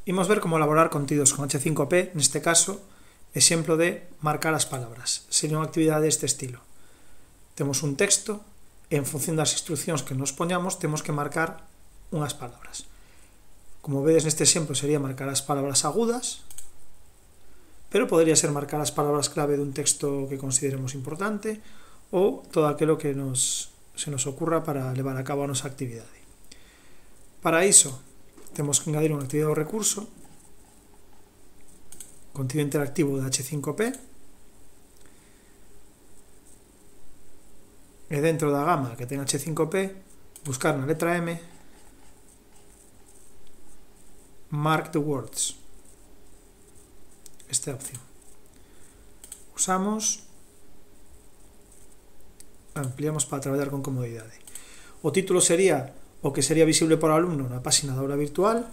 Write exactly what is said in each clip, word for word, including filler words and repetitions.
Imos ver como elaborar contidos con hache cinco pe, neste caso, exemplo de marcar as palabras. Sería unha actividade deste estilo. Temos un texto, e en función das instruccións que nos poñamos, temos que marcar unhas palabras. Como vedes neste exemplo, sería marcar as palabras agudas, pero podría ser marcar as palabras clave dun texto que consideremos importante, ou todo aquilo que nos, se nos ocurra para levar a cabo a nosa actividade. Para iso, temos que engadir unha actividade do recurso, contido interactivo de hache cinco pe, e dentro da gama que ten hache cinco pe, buscar na letra M, mark the words. Esta é a opción. Usamos, ampliamos para traballar con comodidade. O título sería o que sería visible por alumno na página da aula virtual.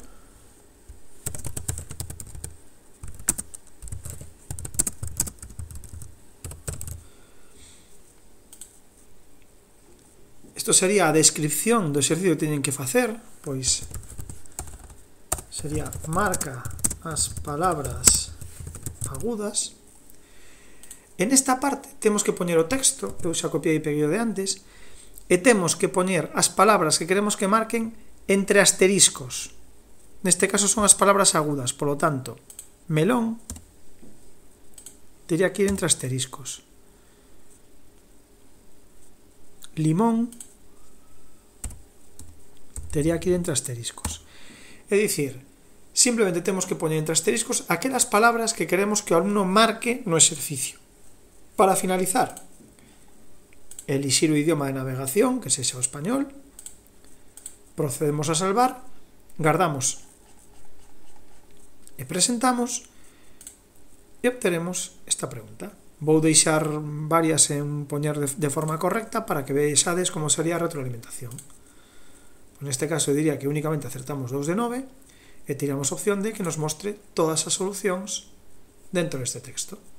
Isto sería a descripción do exercicio que teñen que facer, pois sería marca as palabras agudas. En esta parte temos que poñer o texto, eu xa copiei e peguei o de antes, e temos que poñer as palabras que queremos que marquen entre asteriscos. Neste caso son as palabras agudas, polo tanto, melón tería que ir entre asteriscos. Limón tería que ir entre asteriscos. É dicir, simplemente temos que poñer entre asteriscos aquelas palabras que queremos que o alumno marque no exercicio. Para finalizar, elixir o idioma de navegación, que sexa o español, procedemos a salvar, guardamos e presentamos e obteremos esta pregunta. Vou deixar varias en poñer de forma correcta para que vexades como sería a retroalimentación. Neste caso eu diría que únicamente acertamos dous de nove e tiramos opción de que nos mostre todas as solucións dentro deste texto.